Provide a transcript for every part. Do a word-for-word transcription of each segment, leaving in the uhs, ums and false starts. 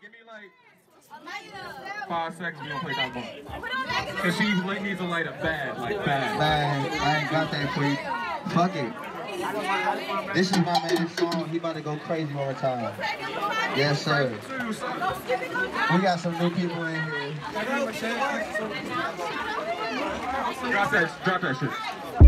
Give me like five seconds. We don't play that one. Cause she needs to light up bad, like bad. Bad. I ain't got that for you. Fuck it. This is my man's song. He about to go crazy one more time. Yes, sir. We got some new people in here. Drop that, drop that shit.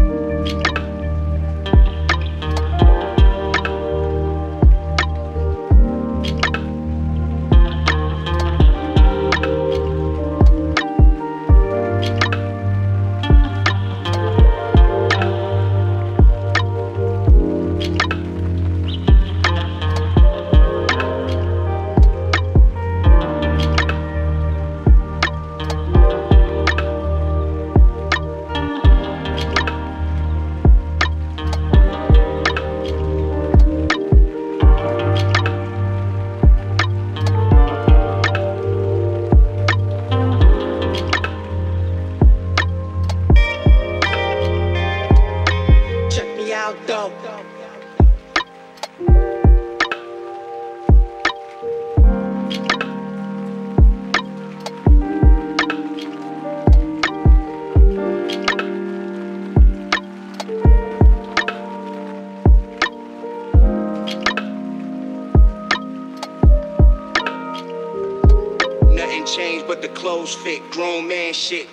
Change but the clothes fit, grown man shit.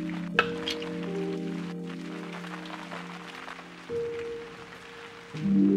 Mm-hmm.